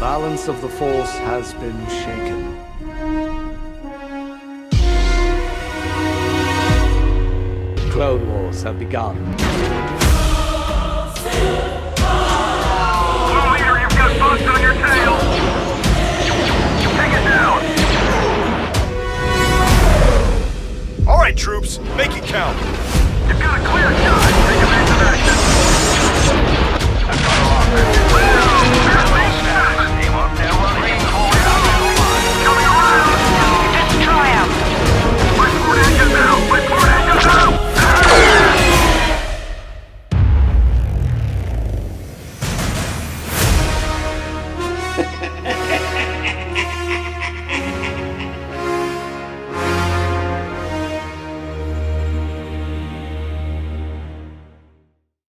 balance of the Force has been shaken. Clone Wars have begun.